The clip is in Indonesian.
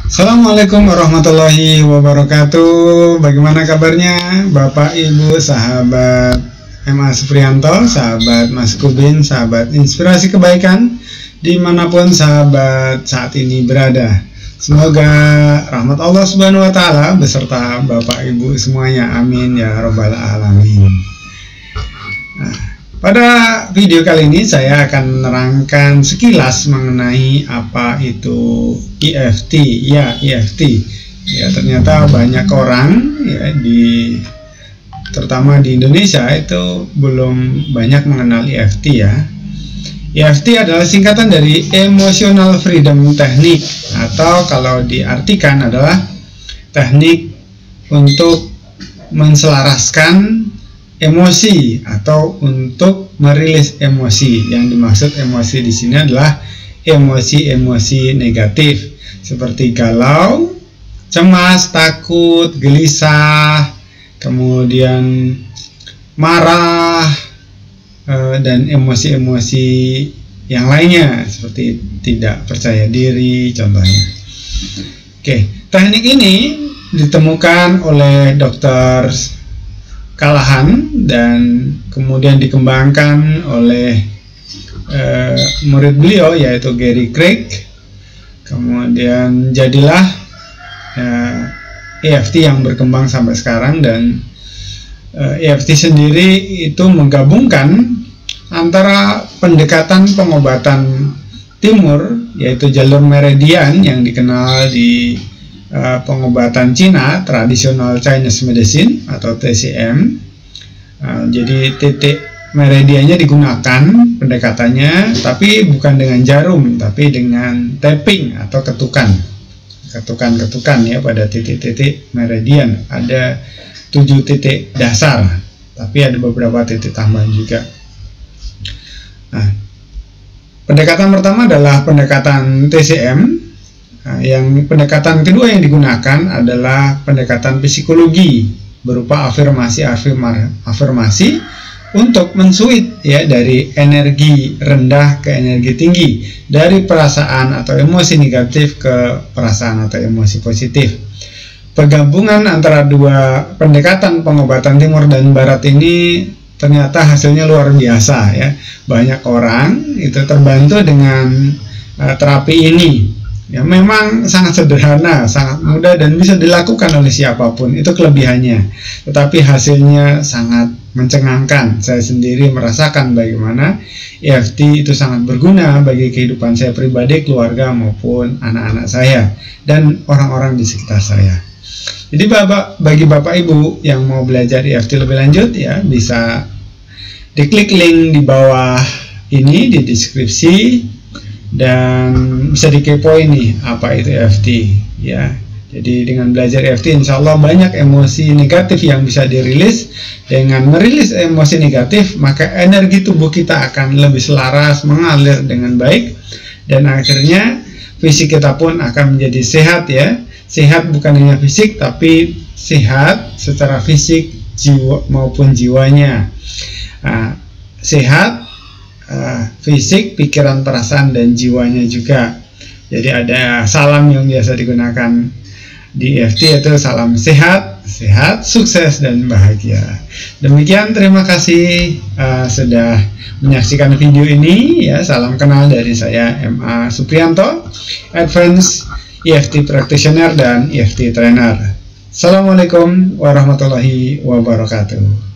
Assalamualaikum warahmatullahi wabarakatuh. Bagaimana kabarnya Bapak Ibu, sahabat MA Supriyanto, sahabat Mas Kubin, sahabat Inspirasi Kebaikan, dimanapun sahabat saat ini berada. Semoga rahmat Allah Subhanahu wa Ta'ala beserta Bapak Ibu semuanya, amin ya Rabbal Alamin. Pada video kali ini saya akan menerangkan sekilas mengenai apa itu EFT. Ya, EFT. Ya, ternyata banyak orang ya terutama di Indonesia itu belum banyak mengenal EFT ya. EFT adalah singkatan dari Emotional Freedom Technique, atau kalau diartikan adalah teknik untuk menselaraskan emosi atau untuk merilis emosi. Yang dimaksud emosi di sini adalah emosi-emosi negatif seperti galau, cemas, takut, gelisah, kemudian marah, dan emosi-emosi yang lainnya seperti tidak percaya diri contohnya. Oke, teknik ini ditemukan oleh Dr. Callahan dan kemudian dikembangkan oleh murid beliau yaitu Gary Craig. Kemudian jadilah EFT yang berkembang sampai sekarang, dan EFT sendiri itu menggabungkan antara pendekatan pengobatan timur yaitu jalur meridian yang dikenal di pengobatan Cina, tradisional Chinese medicine atau TCM. Jadi titik meridiannya digunakan pendekatannya, tapi bukan dengan jarum, tapi dengan tapping atau ketukan ya pada titik-titik meridian. Ada 7 titik dasar, tapi ada beberapa titik tambahan juga. Nah, pendekatan pertama adalah pendekatan TCM. Yang pendekatan kedua yang digunakan adalah pendekatan psikologi berupa afirmasi untuk mensuit ya dari energi rendah ke energi tinggi, dari perasaan atau emosi negatif ke perasaan atau emosi positif. Penggabungan antara dua pendekatan pengobatan timur dan barat ini ternyata hasilnya luar biasa ya. Banyak orang itu terbantu dengan terapi ini. Ya, memang sangat sederhana, sangat mudah dan bisa dilakukan oleh siapapun. Itu kelebihannya. Tetapi hasilnya sangat mencengangkan. Saya sendiri merasakan bagaimana EFT itu sangat berguna bagi kehidupan saya pribadi, keluarga maupun anak-anak saya dan orang-orang di sekitar saya. Jadi bagi Bapak Ibu yang mau belajar EFT lebih lanjut ya, bisa diklik link di bawah ini di deskripsi, dan bisa dikepoin nih apa itu EFT ya. Jadi dengan belajar EFT insya Allah banyak emosi negatif yang bisa dirilis. Dengan merilis emosi negatif maka energi tubuh kita akan lebih selaras, mengalir dengan baik, dan akhirnya fisik kita pun akan menjadi sehat ya. Sehat bukan hanya fisik, tapi sehat secara fisik jiwa maupun jiwanya. Sehat fisik, pikiran, perasaan, dan jiwanya juga. Jadi ada salam yang biasa digunakan di EFT, yaitu salam sehat, sukses, dan bahagia. Demikian, terima kasih sudah menyaksikan video ini ya. Salam kenal dari saya MA Supriyanto, Advanced EFT Practitioner dan EFT Trainer. Assalamualaikum warahmatullahi wabarakatuh.